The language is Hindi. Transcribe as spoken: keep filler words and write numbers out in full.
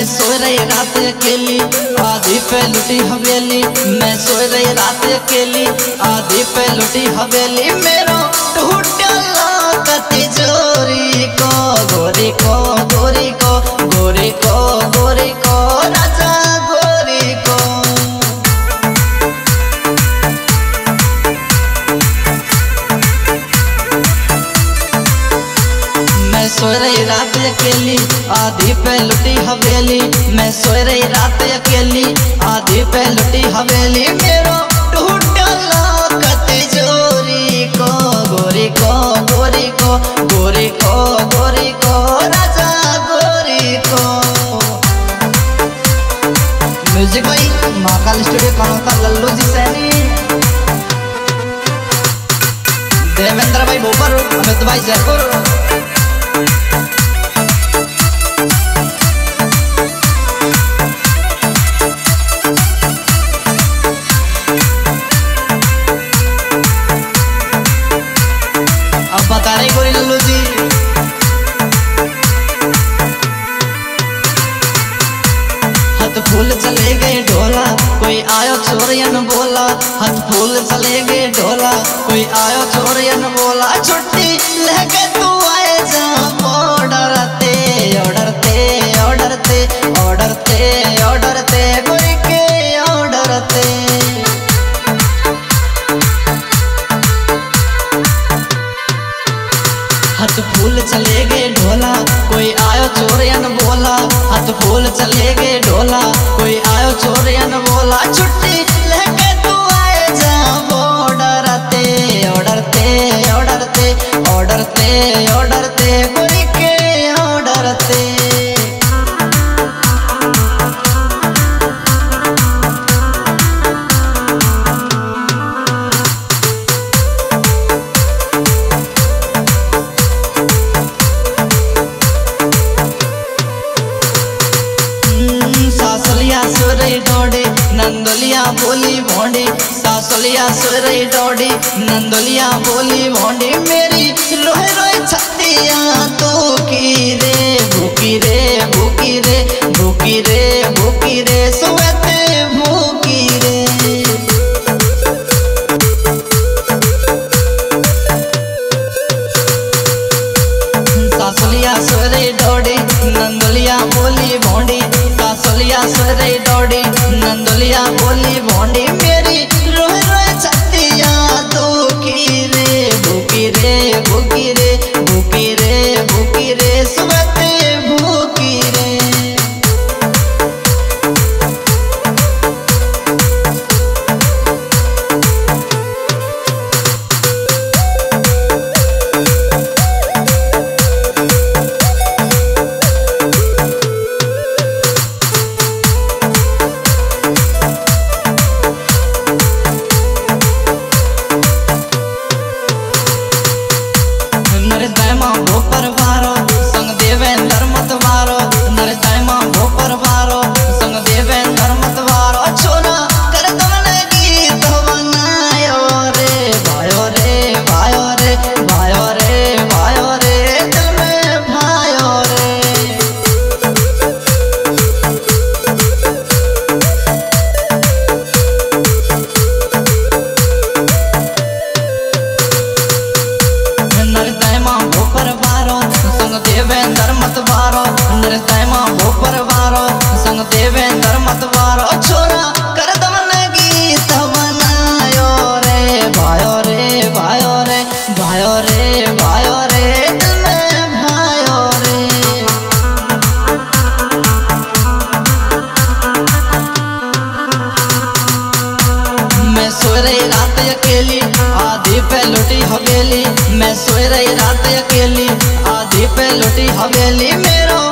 मैं सोए रही रात अकेली आधी पे लुटी हवेली। मैं सोए रही रात अकेली आधी पे लुटी हवेली। मेरो टूटला कति जोरी को गोरी को गोरी को गोरी को गोरी को राजा गोरी को। मैं सोए रही रात अकेली आधी पे लुटी हवेली। मैं सोए रही रात अकेली आधी पे लुटी हवेली। मेरो टूटला कति जोरी को गोरी को गोरी को गोरी को गोरी को राजा गोरी को। म्यूजिक भाई महाकाल स्टूडियो कनौता लल्लू जी सैनी, देवेंद्र भाई भोपर, अमित भाई जयपुर। अब बता रही गोरी लल्लू जी। हाथ फूल चले गए ढोला कोई आयो चोरियन बोला। हाथ फूल चले गए ढोला कोई आयो चोरियन बोला। छुट्टी लेके तू आए जा ऑर्डरते ऑर्डरते ऑर्डरते ऑर्डरते ऑर्डरते गोरी के ऑर्डरते। हाथ फूल चले गए ढोला कोई आयो चोरियन बोला। हाथ फूल चले गए ढोला कोई आयो चोरियन बोला। छुट्टी लेके तू आए जा ऑर्डरते ऑर्डरते ऑर्डरते ऑर्डरते ऑर्डरते गोरी के ऑर्डरते। सुरई डोडी नंदोलिया बोली भोंडी। सासुलिया सुरई डोडी नंदोलिया बोली भोंडी। मेरी रोए रोए छतिया तू की रे भूखी रे भूखी रे भूखी रे भूखी रे सुबहते भूखी रे। सासुलिया सुरई डोडी नंदोलिया बोली भोंडी। सासुलिया सुरई डोडी नंदोलिया बोली भोंडी। मेरी रोए रोए छतिया दुखी रे भूखी रे भूखी रे भूखी रे भूखी रे सुबहते भूखी रे। भोपर वारो संग देवेंद्र मत वारो। नरेश दाइमा भोपर वारो संग देवेंद्र मत वारो। छोरा कर तुमने गीत बनायो रे भायो रे भायो रे भायो रे भायो रे दिल में भायो रे। नरेश दाइमा भोपर वारो संग देवेंद्र मत वारो। नरेश दाइमा भोपर वारो संग देवेंद्र मत वारो। छोरा कर तुमने गीत बनायो रे भायो रे भायो रे भायो रे भायो रे दिल में भायो रे। मैं सोए रही रात अकेली आधी पे लुटी हवेली। मैं सोए रही रात अकेली आधी पे लुटी हवेली। मेरो